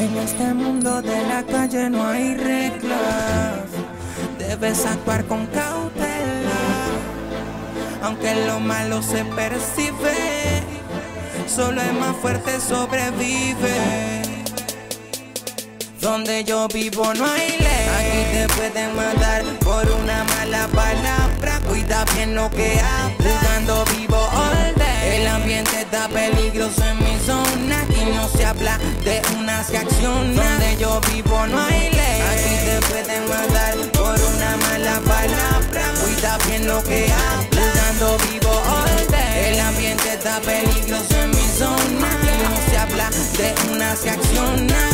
En este mundo de la calle no hay reglas, debes actuar con cautela, aunque lo malo se percibe, solo el más fuerte sobrevive. Donde yo vivo no hay ley, aquí te pueden matar por una mala palabra. Cuida bien lo que hablas, jugando vivo all day. El ambiente está peligroso en mi zona, aquí no se habla de una se acciona. Donde yo vivo no hay ley, aquí te pueden matar por una mala palabra. Cuida bien lo que hablas, jugando vivo all day. El ambiente está peligroso en mi zona, aquí no se habla de una se acciona.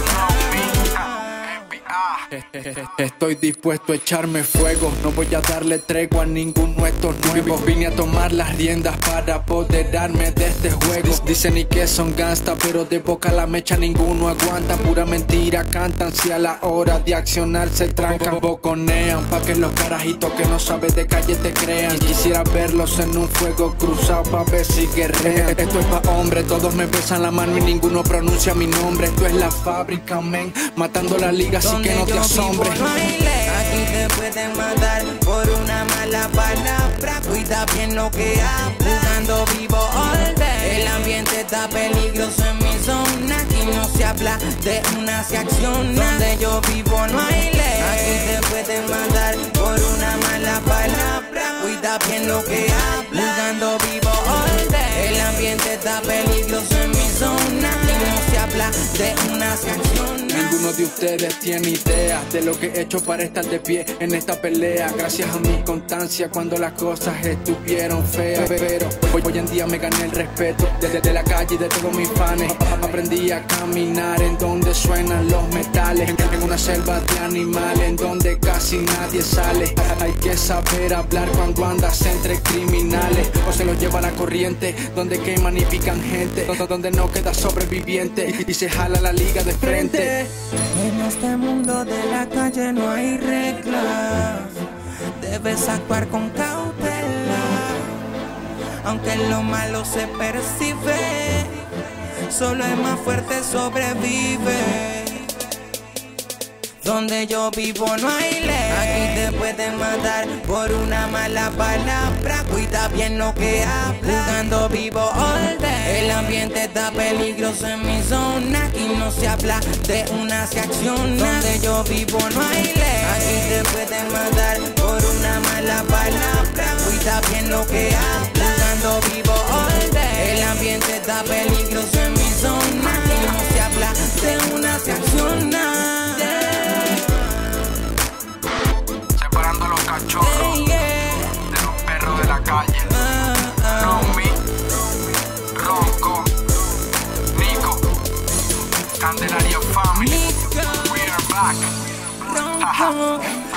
Estoy dispuesto a echarme fuego, no voy a darle tregua a ninguno de estos nuevos. Vine a tomar las riendas para apoderarme de este juego. Dicen y que son gangsta, pero de boca a la mecha ninguno aguanta. Pura mentira cantan, si a la hora de accionar se trancan. Boconean pa' que los carajitos que no saben de calle te crean. Quisiera verlos en un fuego cruzado pa' ver si guerrean. Esto es pa' hombres, todos me besan la mano y ninguno pronuncia mi nombre. Esto es la fábrica, men, matando la liga, así que no te asombres. No hay ley, aquí te pueden matar por una mala palabra. Cuida bien lo que hablas, jugando vivo all day. El ambiente está peligroso en mi zona, aquí no se habla de una se acciona. Donde yo vivo no hay ley, aquí te pueden matar por una mala palabra. Cuida bien lo que hablas, jugando vivo all day. El ambiente está peligroso en mi zona, aquí no se habla de una se acciona. Ninguno de ustedes tiene idea de lo que he hecho para estar de pie en esta pelea. Gracias a mi constancia cuando las cosas estuvieron feas, pero hoy en día me gané el respeto desde la calle y de todos mis fans. Aprendí a caminar en donde suenan los metales, en una selva de animales en donde casi nadie sale. Hay que saber hablar cuando andas entre criminales, o se los lleva la corriente, donde queman y pican gente, donde no queda sobreviviente y se jala la liga de frente. En este mundo de la calle no hay reglas, debes actuar con cautela, aunque lo malo se percibe, solo el más fuerte sobrevive. Donde yo vivo no hay ley, aquí te pueden matar por una mala palabra. Cuida bien lo que hablas, jugando vivo all day. El ambiente está peligroso en mi zona, aquí no se habla de una se acciona. Donde yo vivo no hay ley, aquí te pueden matar por una mala palabra. Cuida bien lo que hablas, jugando vivo all day. El ambiente está peligroso en mi zona, aquí no se habla de una se acciona. Los cachorros de los perros de la calle. Romy, Ronco, Nico, Candelaria Family. We are back.